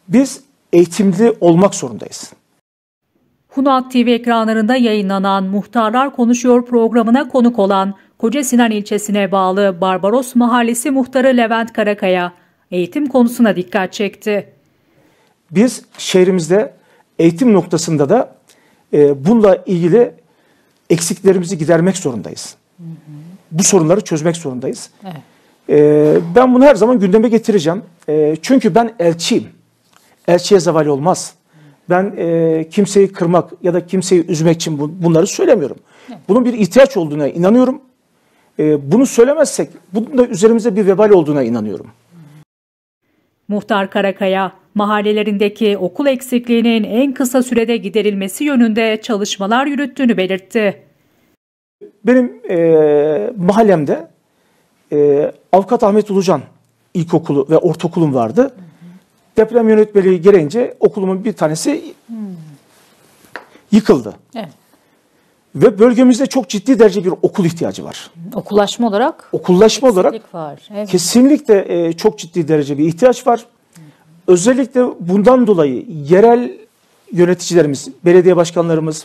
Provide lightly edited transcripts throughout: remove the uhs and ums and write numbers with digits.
Biz eğitimli olmak zorundayız. Hunat TV ekranlarında yayınlanan Muhtarlar Konuşuyor programına konuk olan Kocasinan ilçesine bağlı Barbaros Mahallesi Muhtarı Levent Karakaya eğitim konusuna dikkat çekti. Biz şehrimizde eğitim noktasında da bununla ilgili eksiklerimizi gidermek zorundayız. Bu sorunları çözmek zorundayız. Evet. Ben bunu her zaman gündeme getireceğim. Çünkü ben elçiyim. Elçiye zeval olmaz. Ben kimseyi kırmak ya da kimseyi üzmek için bunları söylemiyorum. Evet. Bunun bir ihtiyaç olduğuna inanıyorum. Bunu söylemezsek bunun da üzerimize bir vebal olduğuna inanıyorum. Muhtar Karakaya, mahallelerindeki okul eksikliğinin en kısa sürede giderilmesi yönünde çalışmalar yürüttüğünü belirtti. Benim mahallemde Avukat Ahmet Ulucan İlkokulu ve Ortaokulum vardı. Deprem yönetmeliği gereğince okulumun bir tanesi yıkıldı. Evet. Ve bölgemizde çok ciddi derece bir okul ihtiyacı var. Okullaşma olarak? Okullaşma olarak var. Evet. Kesinlikle çok ciddi derece bir ihtiyaç var. Özellikle bundan dolayı yerel yöneticilerimiz, belediye başkanlarımız,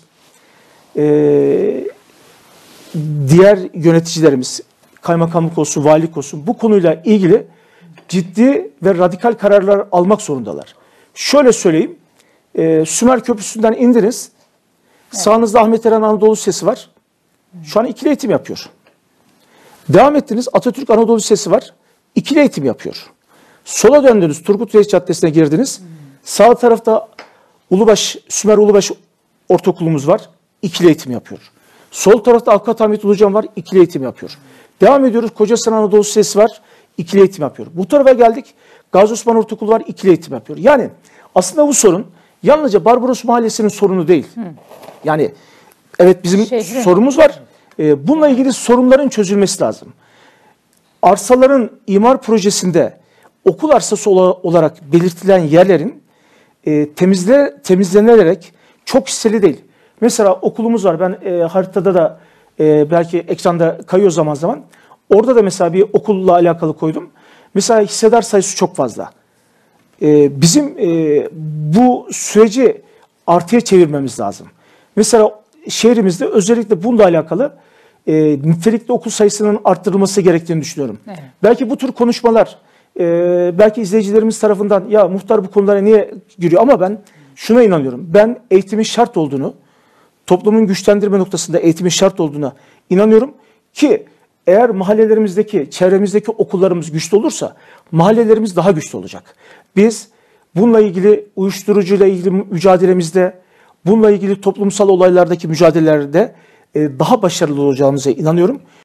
diğer yöneticilerimiz, kaymakamlık olsun, valilik olsun bu konuyla ilgili ciddi ve radikal kararlar almak zorundalar. Şöyle söyleyeyim, Sümer Köprüsü'nden indiniz, evet. Sağınızda Ahmet Eren Anadolu Lisesi var. Şu an ikili eğitim yapıyor. Devam ettiniz, Atatürk Anadolu Lisesi var, ikili eğitim yapıyor. Sola döndünüz, Turgut Reis Caddesi'ne girdiniz. Sağ tarafta Sümer Ulubaş Ortaokulumuz var, ikili eğitim yapıyor. Sol tarafta Avukat Ahmet Ulucan var, ikili eğitim yapıyor. Devam ediyoruz, Kocasinan Anadolu Lisesi var, ikili eğitim yapıyor. Bu tarafa geldik, Gazi Osman Ortaokulu var, ikili eğitim yapıyor. Yani aslında bu sorun yalnızca Barbaros Mahallesi'nin sorunu değil. Yani evet bizim sorumuz var. Bununla ilgili sorunların çözülmesi lazım. Arsaların imar projesinde okul arsası olarak belirtilen yerlerin temizlenerek çok hisseli değil. Mesela okulumuz var. Ben haritada da belki ekranda kayıyor zaman zaman. Orada da mesela bir okulla alakalı koydum. Mesela hissedar sayısı çok fazla. Bizim bu süreci artıya çevirmemiz lazım. Mesela şehrimizde özellikle bununla alakalı nitelikli okul sayısının arttırılması gerektiğini düşünüyorum. Evet. Belki bu tür konuşmalar belki izleyicilerimiz tarafından ya muhtar bu konulara niye giriyor ama ben şuna inanıyorum. Ben eğitimin şart olduğunu, toplumun güçlendirme noktasında eğitimin şart olduğuna inanıyorum ki eğer mahallelerimizdeki, çevremizdeki okullarımız güçlü olursa mahallelerimiz daha güçlü olacak. Biz bununla ilgili uyuşturucuyla ilgili mücadelemizde, bununla ilgili toplumsal olaylardaki mücadelelerde daha başarılı olacağımıza inanıyorum.